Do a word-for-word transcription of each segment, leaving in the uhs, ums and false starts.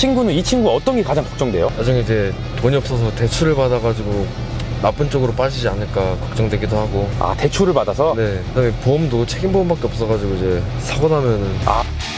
친구는 이 친구 어떤 게 가장 걱정돼요? 나중에 이제 돈이 없어서 대출을 받아가지고 나쁜 쪽으로 빠지지 않을까 걱정되기도 하고. 아, 대출을 받아서? 네. 그다음에 보험도 책임보험밖에 없어가지고 이제 사고 나면은. 아.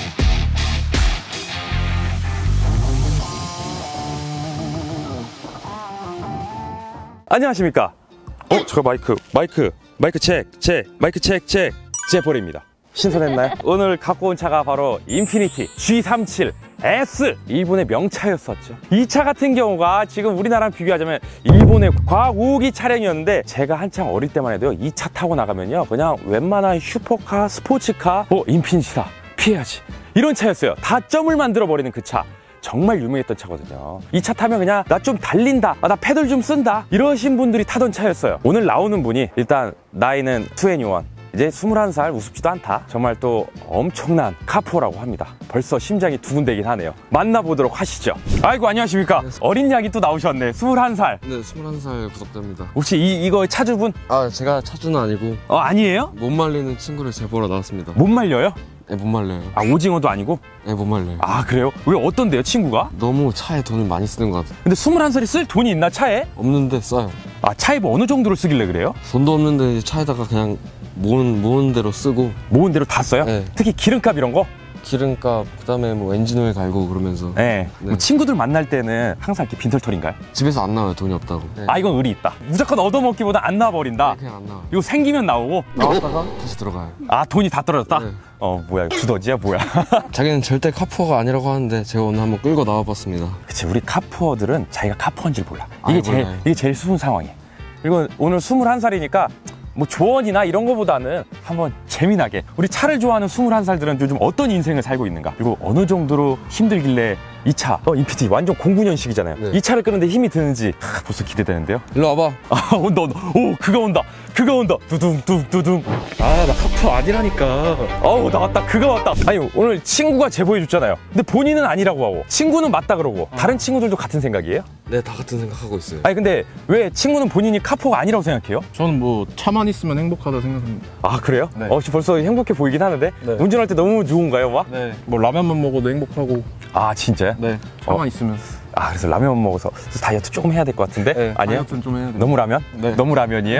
안녕하십니까? 어, 저 마이크, 마이크, 마이크 체크, 체크, 마이크 체크, 체크. 제볼입니다. 신선했나요? 오늘 갖고 온 차가 바로 인피니티 지 삼십칠 에스, 일본의 명차였었죠. 이 차 같은 경우가 지금 우리나라랑 비교하자면 일본의 과학 우기 차량이었는데, 제가 한창 어릴 때만 해도요, 이 차 타고 나가면요, 그냥 웬만한 슈퍼카, 스포츠카, 어, 인피니티다, 피해야지, 이런 차였어요. 다 점을 만들어 버리는 그 차. 정말 유명했던 차거든요. 이 차 타면 그냥 나 좀 달린다, 아, 나 페들 좀 쓴다, 이러신 분들이 타던 차였어요. 오늘 나오는 분이 일단 나이는 이십일, 이제 스물한 살, 우습지도 않다. 정말 또 엄청난 카포라고 합니다. 벌써 심장이 두근대긴 하네요. 만나보도록 하시죠. 아이고, 안녕하십니까. 네, 어린 양이 또 나오셨네. 스물한 살. 네, 스물한 살 구독자입니다. 혹시 이, 이거 차주분? 아, 제가 차주는 아니고. 어, 아니에요? 못 말리는 친구를 제보러 나왔습니다. 못 말려요? 네, 못 말려요. 아, 오징어도 아니고? 네, 못 말려요. 아, 그래요? 왜, 어떤데요, 친구가? 너무 차에 돈을 많이 쓰는 것 같아요. 근데 스물한 살이 쓸 돈이 있나, 차에? 없는데 써요. 아, 차에 뭐 어느 정도로 쓰길래 그래요? 돈도 없는데 차에다가 그냥 모은, 모은 대로 쓰고. 모은 대로 다 써요? 네. 특히 기름값 이런 거? 기름값, 그 다음에 뭐 엔진오일 갈고 그러면서. 네. 네. 뭐 친구들 만날 때는 항상 이렇게 빈털털인가요? 집에서 안 나와요, 돈이 없다고. 네. 아, 이건 의리 있다. 무조건 얻어먹기보다 안 나와버린다. 네, 그냥 안 나와요. 이거 생기면 나오고 나왔다가 다시 들어가요. 아, 돈이 다 떨어졌다? 네. 어, 뭐야, 두더지야 뭐야. 자기는 절대 카푸어가 아니라고 하는데 제가 오늘 한번 끌고 나와봤습니다. 그치, 우리 카푸어들은 자기가 카푸어인 줄 몰라. 이게 아예 제일 몰라요. 이게 제일 수은 상황이에요. 그리고 오늘 스물한 살이니까 뭐 조언이나 이런 거보다는 한번 재미나게, 우리 차를 좋아하는 스물한 살들은 요즘 어떤 인생을 살고 있는가, 그리고 어느 정도로 힘들길래 이 차, 어, 인피니티 완전 공구년식이잖아요. 네. 이 차를 끄는데 힘이 드는지 하, 벌써 기대되는데요. 일로 와봐. 아, 온다 온다. 오, 그거 온다. 그거 온다. 두둥 뚜두둥. 아, 나 카푸어 아니라니까. 어우, 나왔다. 그거 왔다. 아니, 오늘 친구가 제보해줬잖아요. 근데 본인은 아니라고 하고, 친구는 맞다 그러고, 다른 친구들도 같은 생각이에요? 네, 다 같은 생각하고 있어요. 아니, 근데 왜 친구는 본인이 카푸어가 아니라고 생각해요? 저는 뭐 차만 있으면 행복하다 생각합니다. 아, 그래요? 네. 어, 벌써 행복해 보이긴 하는데. 네. 운전할 때 너무 좋은가요, 막? 네. 뭐 라면만 먹어도 행복하고. 아, 진짜요? 네. 차만 어. 있으면. 아, 그래서 라면 먹어서 다이어트 조금 해야 될 것 같은데? 네. 아니에요? 다이어트는 좀 해야 돼요. 너무 라면? 네. 너무 라면이에요?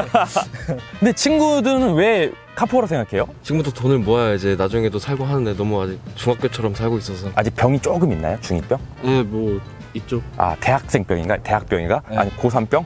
근데 친구들은 왜 카푸어라고 생각해요? 지금부터 돈을 모아야 이제 나중에도 살고 하는데 너무 아직 중학교처럼 살고 있어서. 아직 병이 조금 있나요? 중이병? 네, 뭐 있죠. 아, 대학생병인가? 대학병인가? 네. 아니, 고삼병?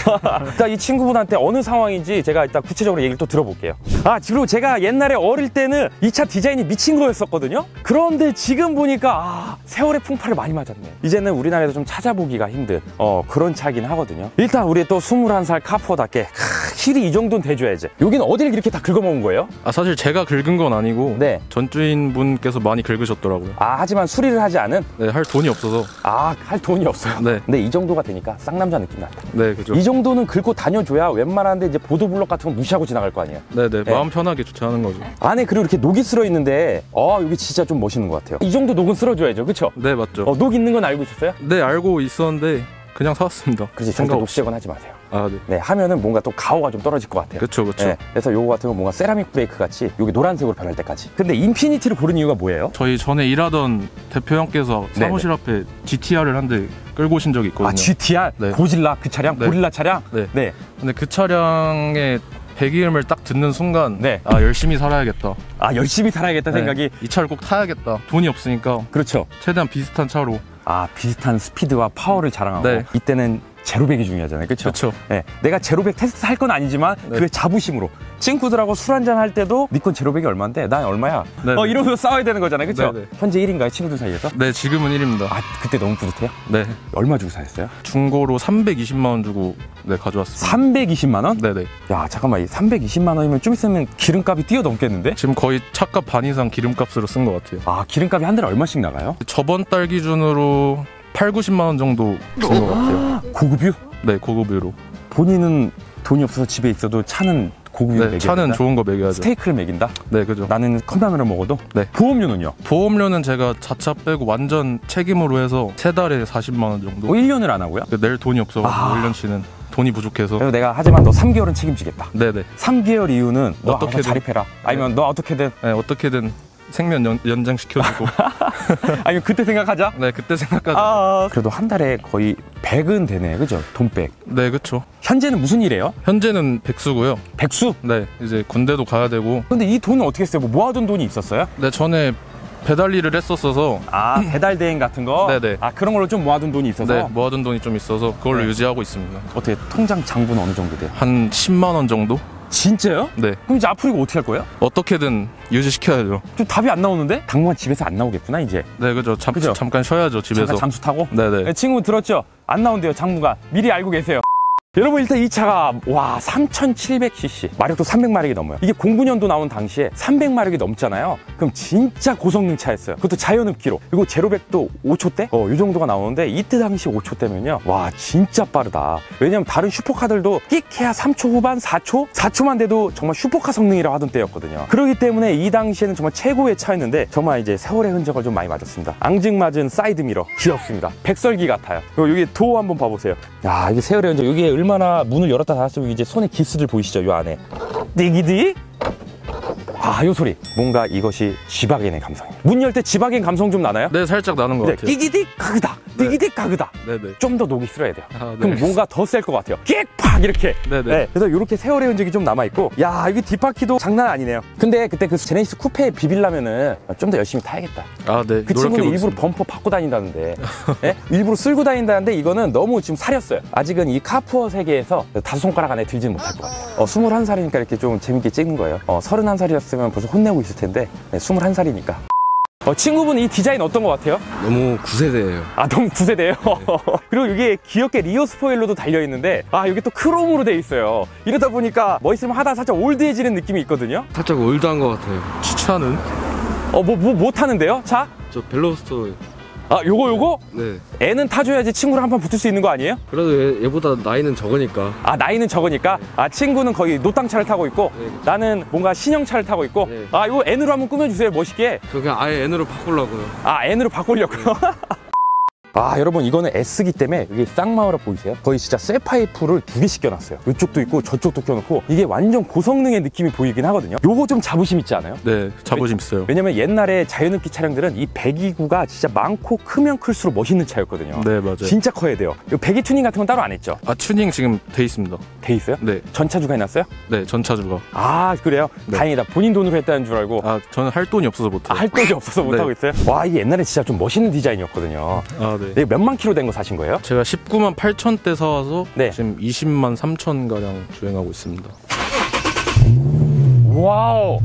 일단 이 친구분한테 어느 상황인지 제가 일단 구체적으로 얘기를 또 들어볼게요. 아, 그리고 제가 옛날에 어릴 때는 이 차 디자인이 미친 거였었거든요? 그런데 지금 보니까, 아, 세월의 풍파를 많이 맞았네. 이제는 우리나라에서 좀 찾아보기가 힘든, 어, 그런 차긴 하거든요. 일단 우리 또 스물한 살 카푸어답게, 크, 힐이 이 정도는 돼줘야지. 여기는 어디를 이렇게 다 긁어먹은 거예요? 아, 사실 제가 긁은 건 아니고. 네. 전주인 분께서 많이 긁으셨더라고요. 아, 하지만 수리를 하지 않은? 네, 할 돈이 없어서. 아, 할 돈이 없어요. 네. 근데 이 정도가 되니까 쌍남자 느낌 난다. 네, 그죠. 이 정도는 긁고 다녀줘야 웬만한데 이제 보도블록 같은 거 무시하고 지나갈 거 아니에요. 네네. 네. 마음 편하게 주차하는 거죠. 안에 그리고 이렇게 녹이 쓸어 있는데, 어, 여기 진짜 좀 멋있는 것 같아요. 이 정도 녹은 쓸어줘야죠, 그쵸? 네, 맞죠. 어, 녹 있는 건 알고 있었어요? 네, 알고 있었는데 그냥 사왔습니다. 그렇지, 절대 생각 녹 없이. 지적은 하지 마세요. 아, 네. 네, 하면은 뭔가 또 가오가 좀 떨어질 것 같아요. 그쵸, 그쵸. 네, 그래서 요거 같은 건 뭔가 세라믹 브레이크 같이 여기 노란색으로 변할 때까지. 근데 인피니티를 고른 이유가 뭐예요? 저희 전에 일하던 대표 형께서 네네. 사무실 앞에 지티알을 한 대 끌고 오신 적이 있거든요. 아, 지티알? 네. 고질라 그 차량? 네. 고릴라 차량? 네. 네. 근데 그 차량의 배기음을 딱 듣는 순간, 네. 아, 열심히 살아야겠다. 아, 열심히 살아야겠다 네. 생각이. 이 차를 꼭 타야겠다. 돈이 없으니까 그렇죠. 최대한 비슷한 차로. 아, 비슷한 스피드와 파워를 자랑하고. 네. 이때는 제로백이 중요하잖아요, 그렇죠? 그쵸. 네, 내가 제로백 테스트 할 건 아니지만 네. 그 자부심으로 친구들하고 술 한잔 할 때도 니 건 제로백이 얼마인데 난 얼마야? 네. 어, 이러면서 싸워야 되는 거잖아요, 그렇죠? 네, 네. 현재 일 위인가요, 친구들 사이에서? 네, 지금은 일입니다. 아, 그때 너무 뿌듯해요? 네. 얼마 주고 사셨어요? 중고로 삼백이십만 원 주고 네, 가져왔습니다. 삼백이십만 원? 네네. 야, 잠깐만, 이 삼백이십만 원이면 좀 있으면 기름값이 뛰어넘겠는데? 지금 거의 차값 반 이상 기름값으로 쓴 것 같아요. 아, 기름값이 한 달에 얼마씩 나가요? 저번 달 기준으로 팔구십만 원 정도 쓴 것 같아요. 고급유? 네, 고급유로. 본인은 돈이 없어서 집에 있어도 차는 고급유 네, 먹여야 차는 된다? 좋은 거 먹여야죠. 스테이크를 먹인다? 네, 그죠. 나는 컵라면을 먹어도? 네. 보험료는요? 보험료는 제가 자차 빼고 완전 책임으로 해서 세 달에 사십만 원 정도. 뭐 일 년을 안 하고요? 낼 돈이 없어가지고 아. 일 년치는 돈이 부족해서. 그래서 내가 하지만 너 삼 개월은 책임지겠다. 네네. 삼 개월 이후는 너 어떻게든. 어떻게든 자립해라. 아니면 너 어떻게든 네, 어떻게든 생면 연, 연장시켜주고. 아니 그때 생각하자. 네, 그때 생각하자. 아, 그래도 한 달에 거의 백은 되네, 그죠? 돈백. 네, 그쵸. 현재는 무슨 일이에요? 현재는 백수고요. 백수? 네, 이제 군대도 가야 되고. 근데 이 돈은 어떻게 써요? 뭐 모아둔 돈이 있었어요? 네, 전에 배달 일을 했었어서. 아, 배달 대행 같은 거? 네네. 아, 그런 걸로 좀 모아둔 돈이 있어서? 네, 모아둔 돈이 좀 있어서 그걸로 네. 유지하고 있습니다. 어떻게 통장 장부는 어느 정도 돼요? 한 십만 원 정도? 진짜요? 네. 그럼 이제 앞으로 이거 어떻게 할 거예요? 어떻게든 유지시켜야죠. 좀 답이 안 나오는데? 당분간 집에서 안 나오겠구나, 이제. 네, 그죠. 잠, 그죠? 잠깐 쉬어야죠, 집에서. 잠깐 잠수 타고? 네네. 네, 친구 들었죠? 안 나온대요, 장부가. 미리 알고 계세요. 여러분, 일단 이 차가 와 삼천칠백 씨씨, 마력도 삼백 마력이 넘어요. 이게 공구 년도 나온 당시에 삼백 마력이 넘잖아요. 그럼 진짜 고성능 차였어요. 그것도 자연흡기로. 그리고 제로백도 오 초대? 어, 이 정도가 나오는데 이때 당시 오 초대면요, 와 진짜 빠르다. 왜냐면 다른 슈퍼카들도 끽해야 삼 초 후반, 사 초? 사 초만 돼도 정말 슈퍼카 성능이라고 하던 때였거든요. 그렇기 때문에 이 당시에는 정말 최고의 차였는데 정말 이제 세월의 흔적을 좀 많이 맞았습니다. 앙증맞은 사이드미러 귀엽습니다. 백설기 같아요. 그리고 여기 도어 한번 봐보세요. 야, 이게 세월의 흔적. 여기에 얼마나 문을 열었다 닫았으면 이제 손에 기스들 보이시죠? 요 안에 띠기디. 아, 요 소리. 뭔가 이것이 지바겐의 감성이에요. 문 열 때 지바겐 감성 좀 나나요? 네, 살짝 나는 것 네, 같아요. 띠기디 가그다. 띠기디 가그다. 네네. 좀 더 녹이 쓸어야 돼요. 아, 네. 그럼 뭔가 더 셀 것 같아요. 끽팍 이렇게. 네네. 네, 그래서 이렇게 세월의 흔적이 좀 남아있고, 야, 이게 뒷바퀴도 장난 아니네요. 근데 그때 그 제네시스 쿠페에 비빌려면은 좀 더 열심히 타야겠다. 아, 네. 그 친구는 일부러 노력해보겠습니다. 범퍼 바꿔 다닌다는데, 네? 일부러 쓸고 다닌다는데 이거는 너무 지금 사렸어요. 아직은 이 카푸어 세계에서 다섯 손가락 안에 들지는 못할 것 같아요. 어, 스물한 살이니까 이렇게 좀 재밌게 찍는 거예요. 어, 서른한 살이었으면 벌써 혼내고 있을 텐데, 네, 스물한 살이니까. 어, 친구분 이 디자인 어떤 것 같아요? 너무 구세대예요. 아, 너무 구세대요. 그리고 이게 귀엽게 리어 스포일러도 달려있는데, 아, 여기 또 크롬으로 돼 있어요. 이러다 보니까 뭐 있으면 하다 살짝 올드해지는 느낌이 있거든요. 살짝 올드한 것 같아요. 추천은? 어, 뭐, 뭐, 뭐 타는데요? 차? 저 벨로스터. 아, 요거, 요거? 네. 애는 타줘야지 친구랑 한판 붙을 수 있는 거 아니에요? 그래도 얘, 얘보다 나이는 적으니까. 아, 나이는 적으니까? 아, 친구는 거의 노땅차를 타고 있고, 네. 나는 뭔가 신형차를 타고 있고, 네. 아, 이거 N으로 한번 꾸며주세요, 멋있게. 저 그냥 아예 N으로 바꾸려고요. 아, N으로 바꾸려고요? 아, 여러분, 이거는 S기 때문에 이게 쌍마우라 보이세요? 거의 진짜 쇠파이프를 두 개씩 껴놨어요. 이쪽도 있고 저쪽도 껴놓고, 이게 완전 고성능의 느낌이 보이긴 하거든요. 요거 좀 자부심 있지 않아요? 네, 자부심 있어요. 왜냐면 옛날에 자연흡기 차량들은 이 배기구가 진짜 많고 크면 클수록 멋있는 차였거든요. 네, 맞아요. 진짜 커야 돼요. 이 배기 튜닝 같은 건 따로 안 했죠? 아, 튜닝 지금 돼 있습니다. 돼 있어요? 네, 전차주가 해놨어요? 네, 전차주가. 아, 그래요? 네. 다행이다. 본인 돈으로 했다는 줄 알고. 아, 저는 할 돈이 없어서 아, 못해요. 할 돈이 없어서 못하고 네. 있어요? 와, 이게 옛날에 진짜 좀 멋있는 디자인이었거든요. 아, 네. 이게 몇만 킬로 된 거 사신 거예요? 제가 십구만 팔천 대 사와서 네. 지금 이십만 삼천 가량 주행하고 있습니다. 와우.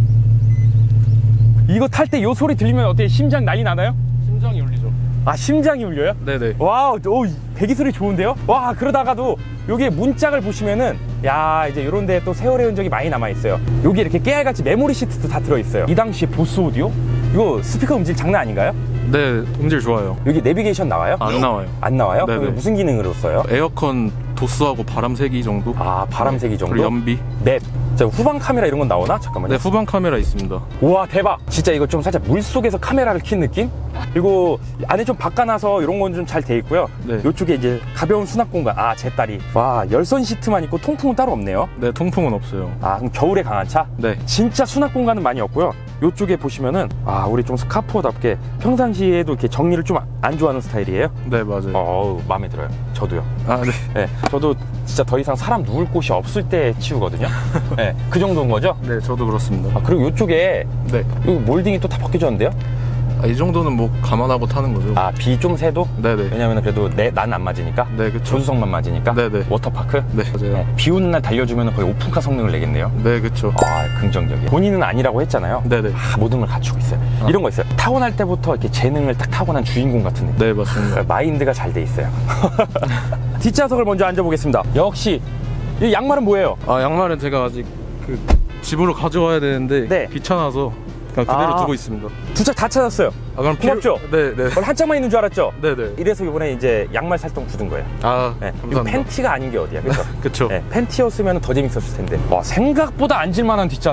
이거 탈 때 요 소리 들리면 어때요? 심장 난리 나나요? 심장이 울리죠? 아, 심장이 울려요? 네네. 와우, 오, 배기 소리 좋은데요? 와, 그러다가도 여기 문짝을 보시면은, 야, 이제 요런 데 또 세월의 흔적이 많이 남아있어요. 여기 이렇게 깨알같이 메모리 시트도 다 들어있어요. 이 당시 보스 오디오? 이거 스피커 음질 장난 아닌가요? 네, 음질 좋아요. 여기 내비게이션 나와요? 안 나와요. 안 나와요? 네네. 그럼 무슨 기능으로 써요? 에어컨 도스하고 바람 세기 정도? 아, 바람 세기 정도? 그리고 연비? 넷. 자, 후방 카메라 이런 건 나오나? 잠깐만요. 네, 후방 카메라 있습니다. 우와, 대박. 진짜 이거 좀 살짝 물속에서 카메라를 킨 느낌? 그리고 안에 좀 바꿔놔서 이런 건 좀 잘 돼 있고요. 네. 이쪽에 이제 가벼운 수납 공간. 아, 제 딸이. 와, 열선 시트만 있고 통풍은 따로 없네요. 네, 통풍은 없어요. 아, 그럼 겨울에 강한 차? 네. 진짜 수납 공간은 많이 없고요. 이쪽에 보시면은, 아, 우리 좀 스카포답게 평상시에도 이렇게 정리를 좀 안 좋아하는 스타일이에요. 네, 맞아요. 어우, 마음에 들어요. 저도요. 아, 네. 네, 저도 진짜 더 이상 사람 누울 곳이 없을 때 치우거든요. 네, 그 정도인 거죠? 네, 저도 그렇습니다. 아, 그리고 이쪽에 네. 이 몰딩이 또 다 바뀌어졌는데요? 아, 이 정도는 뭐 감안하고 타는 거죠. 아, 비 좀 새도? 네네. 왜냐면 그래도 내, 난 안 맞으니까? 네, 그쵸. 조수석만 맞으니까? 네네. 워터파크? 네, 맞아요. 네, 비 오는 날 달려주면 거의 오픈카 성능을 내겠네요. 네, 그쵸. 아, 긍정적이에요. 본인은 아니라고 했잖아요. 네네. 아, 모든 걸 갖추고 있어요. 아. 이런 거 있어요. 타고날 때부터 이렇게 재능을 딱 타고난 주인공 같은 느낌. 네, 맞습니다. 마인드가 잘 돼 있어요. 뒷좌석을 먼저 앉아보겠습니다. 역시 이 양말은 뭐예요? 아, 양말은 제가 아직 그 집으로 가져와야 되는데 네. 귀찮아서 그냥 그대로 아. 두고 있습니다. 두 짝 다 찾았어요. 아, 그럼 고맙죠? 네, 네. 원래 한 짝만 있는 줄 알았죠? 네, 네. 이래서 이번에 이제 양말 살동 굳은 거예요. 아, 네. 이거 감사합니다. 팬티가 아닌 게 어디야, 그렇죠? 그쵸. 네, 팬티였으면 더 재밌었을 텐데. 와, 생각보다 앉을만한 뒷좌석.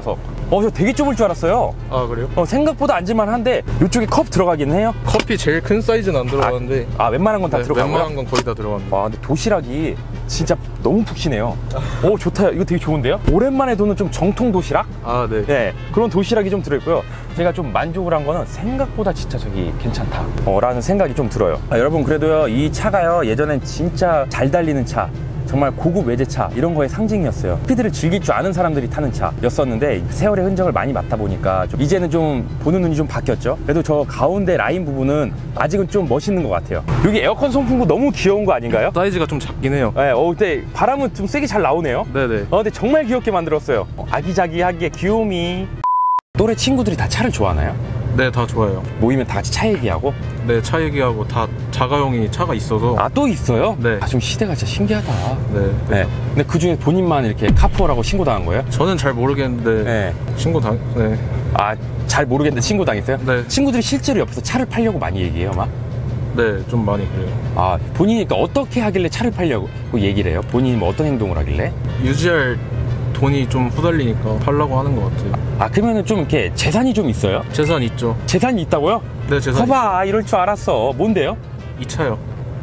어, 저 되게 좁을 줄 알았어요. 아 그래요? 어, 생각보다 앉을만한데 이쪽에 컵 들어가긴 해요. 커피 제일 큰 사이즈는 안 들어가는데 아, 웬만한 건 다 네, 들어가고요? 웬만한 건 거의 다 들어갑니다. 와, 근데 도시락이 진짜 너무 푹신해요. 오, 좋다. 이거 되게 좋은데요? 오랜만에 도는 좀 정통 도시락? 아 네. 네, 그런 도시락이 좀 들어있고요. 제가 좀 만족을 한 거는 생각보다 진짜 저기 괜찮다 어, 라는 생각이 좀 들어요. 아, 여러분 그래도요, 이 차가요, 예전엔 진짜 잘 달리는 차, 정말 고급 외제차 이런 거의 상징이었어요. 스피드를 즐길 줄 아는 사람들이 타는 차였었는데 세월의 흔적을 많이 맡다 보니까 좀 이제는 좀 보는 눈이 좀 바뀌었죠. 그래도 저 가운데 라인 부분은 아직은 좀 멋있는 것 같아요. 여기 에어컨 송풍구 너무 귀여운 거 아닌가요? 사이즈가 좀 작긴 해요. 네, 어, 근데 바람은 좀 세게 잘 나오네요. 네네. 어, 근데 정말 귀엽게 만들었어요. 어, 아기자기하게 귀요미. 또래 친구들이 다 차를 좋아하나요? 네, 다 좋아요. 모이면 다 같이 차 얘기하고? 네, 차 얘기하고 다 자가용이 차가 있어서. 아, 또 있어요? 네. 아, 좀 시대가 진짜 신기하다. 네. 네. 근데 그 중에 본인만 이렇게 카푸어라고 신고당한 거예요? 저는 잘 모르겠는데 네. 신고 당. 네. 아, 잘 모르겠는데 신고당했어요? 네. 친구들이 실제로 옆에서 차를 팔려고 많이 얘기해요, 막? 네, 좀 많이 그래요. 아, 본인이 그러니까 어떻게 하길래 차를 팔려고 얘기를 해요? 본인이 뭐 어떤 행동을 하길래? 유지할 돈이 좀 후달리니까 팔라고 하는 것 같아요. 아, 그러면은 좀 이렇게 재산이 좀 있어요? 재산 있죠. 재산이 있다고요? 네, 재산. 거봐, 이럴 줄 알았어. 뭔데요? 이 차요.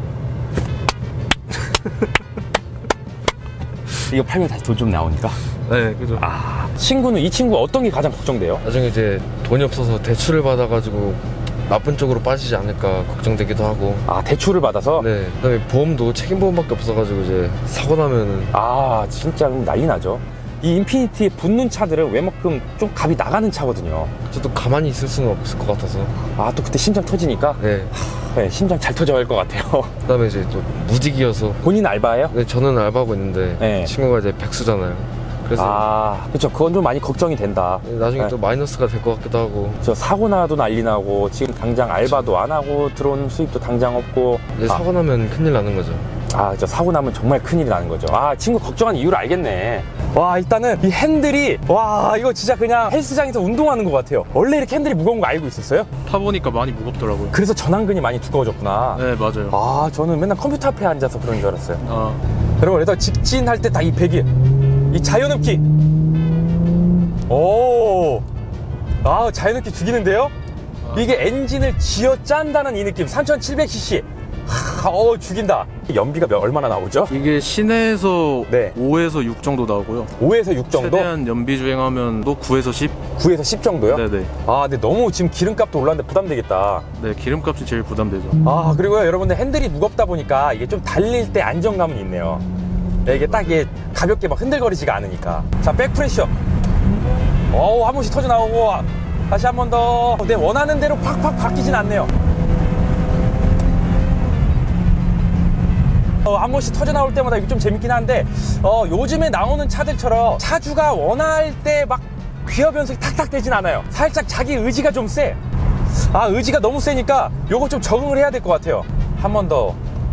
이거 팔면 다시 돈 좀 나오니까. 네, 그죠. 아, 친구는 이 친구 어떤 게 가장 걱정돼요? 나중에 이제 돈이 없어서 대출을 받아가지고 나쁜 쪽으로 빠지지 않을까 걱정되기도 하고. 아, 대출을 받아서? 네. 그다음에 보험도 책임보험밖에 없어가지고 이제 사고 나면은. 아, 진짜 그럼 난리 나죠. 이 인피니티에 붙는 차들은 웬만큼 좀 값이 나가는 차거든요. 저도 가만히 있을 수는 없을 것 같아서. 아, 또 그때 심장 터지니까? 네. 네, 심장 잘 터져야 할 것 같아요. 그다음에 이제 또 무직이어서. 본인 알바예요? 네, 저는 알바하고 있는데 네. 친구가 이제 백수잖아요. 그래서 아, 그렇죠. 그건 좀 많이 걱정이 된다. 나중에 네. 또 마이너스가 될 것 같기도 하고. 저 사고 나도 난리 나고 지금 당장 알바도 안 하고 들어오는 수입도 당장 없고. 이제 아, 사고 나면 큰일 나는 거죠. 아, 저 사고 나면 정말 큰일이 나는 거죠. 아, 친구 걱정하는 이유를 알겠네. 와, 일단은 이 핸들이, 와, 이거 진짜 그냥 헬스장에서 운동하는 것 같아요. 원래 이렇게 핸들이 무거운 거 알고 있었어요? 타보니까 많이 무겁더라고요. 그래서 전완근이 많이 두꺼워졌구나. 네, 맞아요. 아, 저는 맨날 컴퓨터 앞에 앉아서 그런 줄 알았어요. 아, 여러분, 그래서 직진할 때 다 이 배기, 이 자연흡기. 오, 아, 자연흡기 죽이는데요? 아. 이게 엔진을 쥐어 짠다는 이 느낌. 삼천칠백 씨씨. 하, 어, 죽인다. 연비가 몇, 얼마나 나오죠? 이게 시내에서 네. 오에서 육 정도 나오고요. 오에서 육 정도? 최대한 연비 주행하면 또 구에서 십. 구에서 십 정도요? 네네. 아, 근데 너무 지금 기름값도 올랐는데 부담되겠다. 네, 기름값이 제일 부담되죠. 아, 그리고요, 여러분들 핸들이 무겁다 보니까 이게 좀 달릴 때 안정감은 있네요. 네, 이게 딱 이게 가볍게 막 흔들거리지가 않으니까. 자, 백프레셔. 어우, 한 번씩 터져 나오고, 다시 한 번 더. 내 원하는 대로 팍팍 바뀌진 않네요. 어, 한 번씩 터져 나올 때마다 이거 좀 재밌긴 한데, 어, 요즘에 나오는 차들처럼 차주가 원할 때 막 기어 변속이 탁탁 되진 않아요. 살짝 자기 의지가 좀 세. 아, 의지가 너무 세니까 요거 좀 적응을 해야 될 것 같아요. 한 번 더.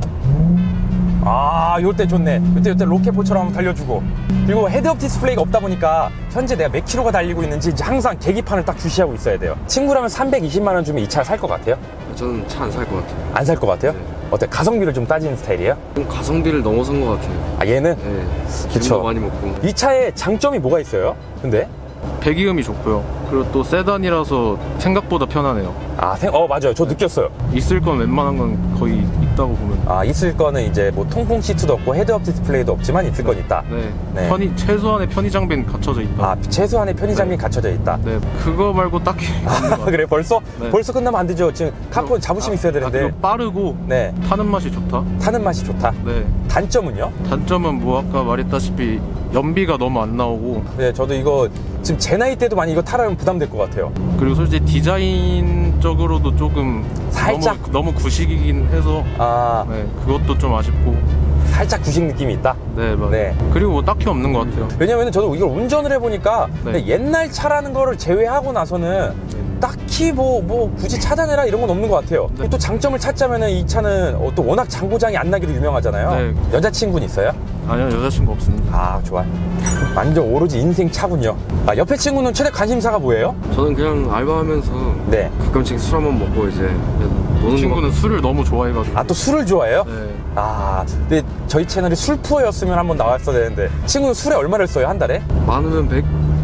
아, 요럴 때 좋네. 요때 요때 로켓포처럼 한번 달려주고. 그리고 헤드업 디스플레이가 없다 보니까 현재 내가 몇 킬로가 달리고 있는지 이제 항상 계기판을 딱 주시하고 있어야 돼요. 친구라면 삼백이십만 원 주면 이 차 살 것 같아요? 저는 차 안 살 것 같아요. 안 살 것 같아요? 네. 어때? 가성비를 좀 따지는 스타일이에요? 좀 가성비를 넘어선 것 같아요. 아, 얘는? 네. 그쵸. 기름도 많이 먹고. 이 차의 장점이 뭐가 있어요? 근데? 배기음이 좋고요. 그리고 또 세단이라서 생각보다 편하네요. 아, 생, 어, 맞아요. 저 느꼈어요. 있을 건 웬만한 건 거의 있다고 보면. 아, 있을 거는 이제 뭐 통풍 시트도 없고 헤드업 디스플레이도 없지만 있을 건 있다. 네. 네. 편의, 최소한의 편의 장비는 갖춰져 있다. 아, 최소한의 편의 장비는 네. 갖춰져 있다. 네. 그거 말고 딱히 없는 것 아, 같아요. 그래? 벌써? 네. 벌써 끝나면 안 되죠. 지금 카폰 자부심 있어야 아, 되는데. 그리고 빠르고 네. 타는 맛이 좋다. 타는 맛이 좋다. 네. 단점은요? 단점은 뭐 아까 말했다시피 연비가 너무 안 나오고, 네, 저도 이거 지금 제 나이 때도 많이 이거 타라면 부담될 것 같아요. 그리고 솔직히 디자인적으로도 조금 살짝? 너무, 너무 구식이긴 해서 아, 네, 그것도 좀 아쉽고. 살짝 구식 느낌이 있다. 네, 맞아요. 네. 그리고 뭐 딱히 없는 것 같아요. 왜냐면 저도 이걸 운전을 해보니까 네. 옛날 차라는 거를 제외하고 나서는 딱히 뭐, 뭐 굳이 찾아내라 이런 건 없는 것 같아요. 네. 또 장점을 찾자면은 이 차는 어, 또 워낙 장고장이 안 나기로 유명하잖아요. 네. 여자친구는 있어요? 아니요, 여자친구 없습니다. 아, 좋아요. 완전 오로지 인생 차군요. 아, 옆에 친구는 최대 관심사가 뭐예요? 저는 그냥 알바하면서 네. 가끔씩 술 한번 먹고 이제 노는 친구는 술을 너무 좋아해가지고. 아, 또 술을 좋아해요? 네. 아, 근데 저희 채널이 술푸어였으면 한번 나왔어야 되는데 친구는 술에 얼마를 써요, 한 달에? 거. 많으면 백,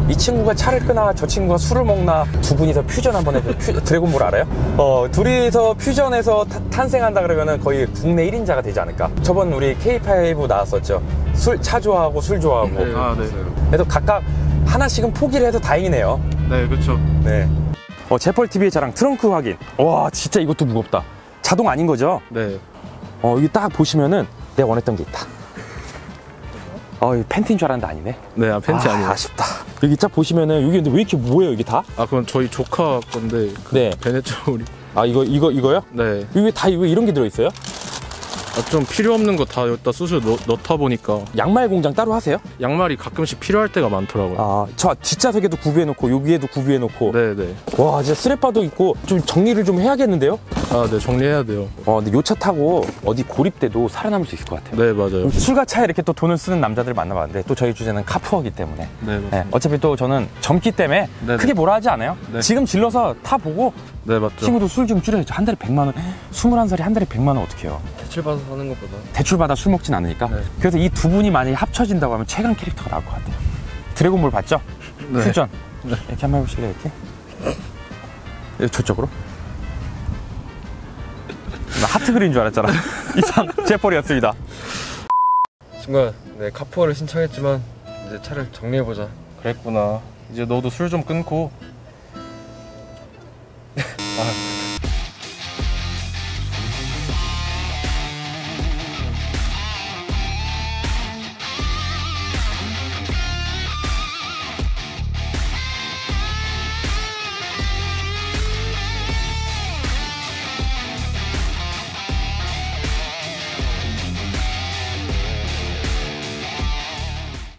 이 친구가 차를 끄나 저 친구가 술을 먹나 두 분이서 퓨전 한번 해서 퓨, 드래곤볼 알아요? 어 둘이서 퓨전해서 타, 탄생한다 그러면은 거의 국내 일 인자가 되지 않을까. 저번 우리 케이 파이브 나왔었죠. 술, 차 좋아하고 술 좋아하고. 네, 아, 네. 그래도 각각 하나씩은 포기를 해서 다행이네요. 네, 그렇죠. 네. 어, 제펄 티비의 자랑 트렁크 확인. 와, 진짜 이것도 무겁다. 자동 아닌 거죠? 네. 어, 여기 딱 보시면은 내가 원했던 게 있다. 어, 이 팬티인 줄 알았는데 아니네. 네, 아, 팬티 아, 아니에요. 아쉽다. 여기 딱 보시면은 여기 근데 왜 이렇게 뭐예요, 이게 다? 아, 그건 저희 조카 건데 그 네. 베네초리. 아, 이거 이거 이거요? 네. 여기 왜 다 왜 이런 게 들어 있어요? 아, 좀 필요 없는 거 다 여기다 쑤셔 넣, 넣다 보니까 양말 공장 따로 하세요? 양말이 가끔씩 필요할 때가 많더라고요. 아, 저 뒷좌석에도 구비해 놓고 여기에도 구비해 놓고. 네, 네. 와, 진짜 스레바도 있고 좀 정리를 좀 해야겠는데요? 아, 네, 정리해야 돼요. 어, 근데 요 차 타고 어디 고립돼도 살아남을 수 있을 것 같아요. 네, 맞아요. 술과 차에 이렇게 또 돈을 쓰는 남자들 만나봤는데 또 저희 주제는 카푸어기 때문에 네, 네, 맞습니다. 어차피 또 저는 젊기 때문에 네네. 크게 뭐라 하지 않아요. 네. 지금 질러서 타보고 네, 맞죠. 친구도 술 좀 줄여야죠. 한 달에 백만 원, 스물한 살이 한 달에 백만 원 어떻게 해요? 대출받아서 사는 것보다 대출받아 술 먹진 않으니까. 네. 그래서 이 두 분이 만약에 합쳐진다고 하면 최강 캐릭터가 나올 것 같아요. 드래곤볼 봤죠? 네. 퓨전. 네. 이렇게 한번 해보실래요? 이렇게? 이렇게 저쪽으로? 나 하트 그린 줄 알았잖아. 이상 제폴이었습니다. 순간 네 카푸어를 신청했지만 이제 차를 정리해보자. 그랬구나. 이제 너도 술 좀 끊고. 아,